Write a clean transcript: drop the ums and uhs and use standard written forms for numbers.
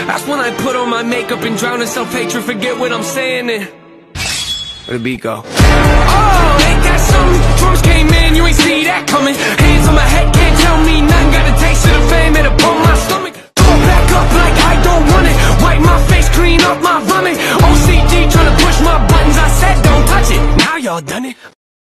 That's when I put on my makeup and drown in self-hatred. Forget what I'm saying and where the beat go? Oh, ain't that something? Drums came in, you ain't see that coming. Hands on my head, can't tell me nothing. Got a taste of the fame, it upon my stomach. Throw it back up like I don't want it. Wipe my face clean off my